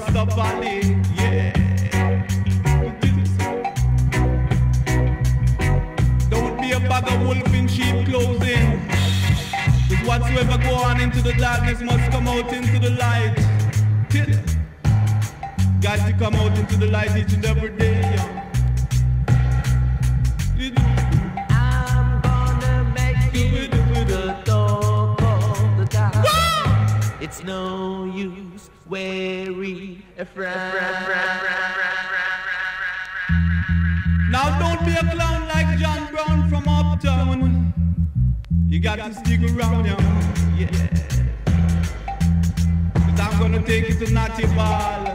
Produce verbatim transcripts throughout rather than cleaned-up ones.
Rasta Valley, yeah. Don't be a bag of wolf in sheep clothing. Cause whatsoever go on into the darkness must come out into the light. Got to come out into the light each and every day, yeah. I'm gonna make you the talk of the town. It's no use wearing a frown. Now don't be a clown like John Brown from Uptown. You got to stick around, yeah. Yeah. Cause I'm gonna take you to Natty Ball.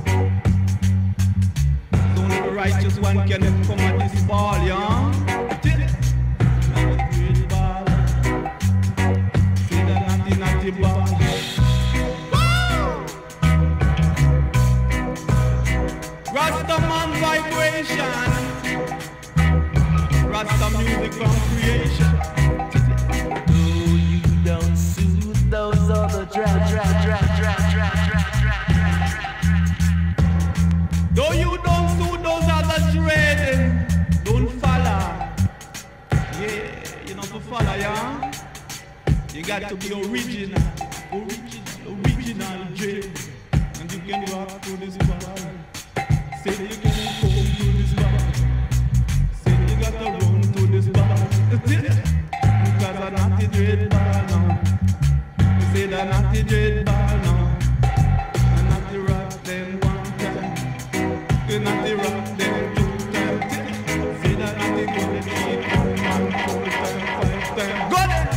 Only the righteous one can come at this ball, yeah. Natty ball. See the natty natty ball. Rastaman vibration. Rasta music from creation. No, you don't soothe those other dra dra dra dra dra dra dra. Though you don't suit those other dread, don't follow. Yeah, you know to follow, yeah. You got to be original, original, original dread, and you can walk through this world. Say you can come to this world. Say you got to run to this world. Because I'm not the dread ball now. You say that not the dread ball now. I'm not the rock them one time. You're not the rock them two times. Say that not the golden sheep one, four times, five times. Go there!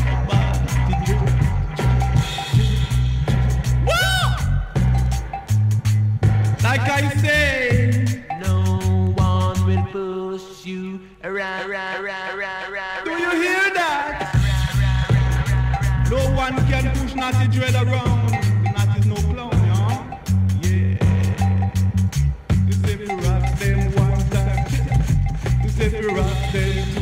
Like I say, no one will push you around, around, around, around, around. Do you hear that? No one can push Natty Dread around. Natty's no clown, yeah? Yeah. You say we rock them one time. You say we rock them two